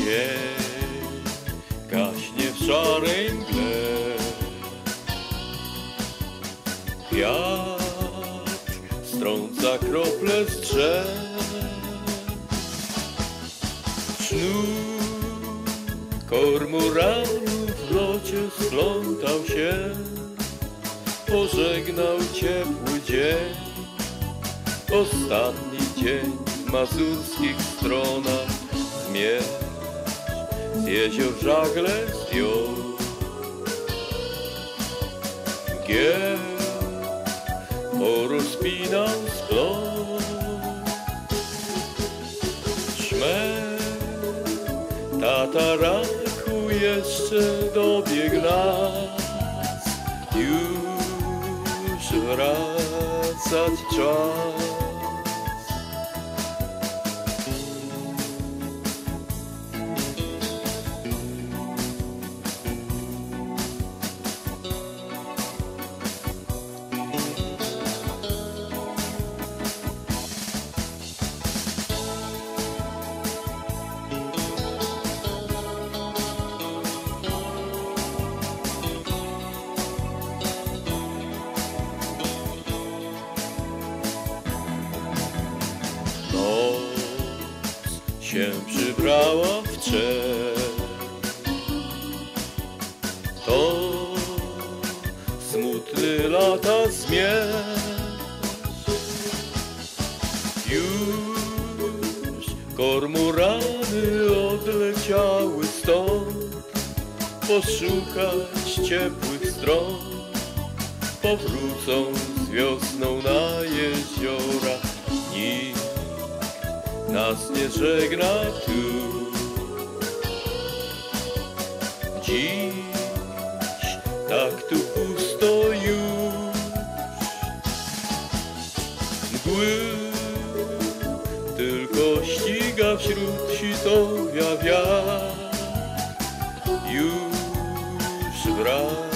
Dzień gaśnie w szarej mgle. Wiatr strąca krople z drzew. Sznur kormoranów w locie splątał się. Pożegnał ciepły dzień, ostatni dzień w mazurskich stronach. Zmierzch z jezior żagle zdjął. Gier porozpinał splot. Szmer tataraku jeszcze dobiegł nas. Już wracać czas. Noc się przybrała w czerw. To smutny lata zmierzch. Już kormorany odleciały stąd, poszukać ciepłych stron. Powrócą z wiosną na jeziora. Nikt nas nie żegna tu. Dziś tak tu pusto już. Mgły tylko ściga wśród sitowia wiatr. Już wraca